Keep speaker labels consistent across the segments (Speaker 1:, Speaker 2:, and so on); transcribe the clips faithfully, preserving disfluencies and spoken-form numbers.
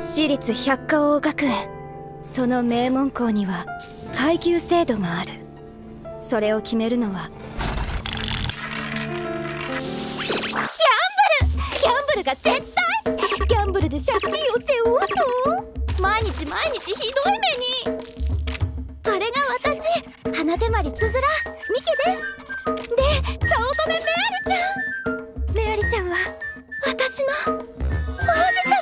Speaker 1: 私立百花王学園、その名門校には階級制度がある。それを決めるのはギャンブルギャンブルが絶対。ギャンブルで借金を背負うと毎日毎日ひどい目に。あれが私、花手まりつづらミケです。で、早乙女メアリちゃん。メアリちゃんは私の王子様。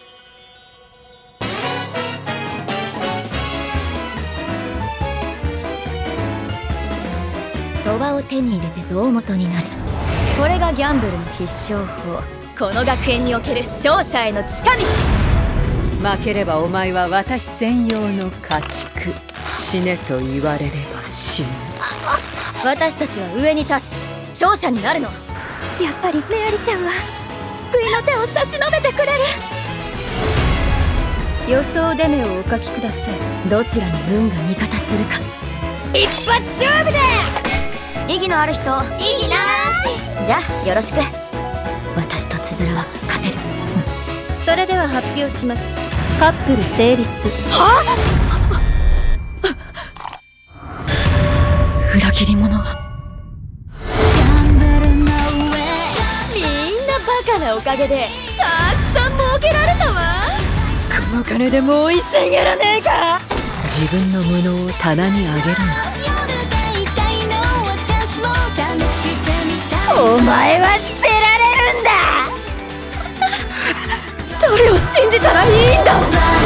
Speaker 1: 賭場を手に入れて胴元になる。これがギャンブルの必勝法。この学園における勝者への近道。
Speaker 2: 負ければお前は私専用の家畜。死ねと言われれば死ぬ。
Speaker 1: 私たちは上に立つ勝者になるの。やっぱりメアリちゃんは救いの手を差し伸べてくれる。予想出目をお書きください。どちらの運が味方するか。一発勝負だ。意義のある人。意義なーし。じゃあよろしく。私とつづらは勝てる、うん、それでは発表します。カップル成立。はあ、裏切り者はみんなバカなおかげでたくさん儲けられたわ。この金でもう一戦やらねえか。
Speaker 2: 自分の無能を棚にあげるな。
Speaker 1: お前は捨てられるんだ。そんな、誰を信じたらいいんだ。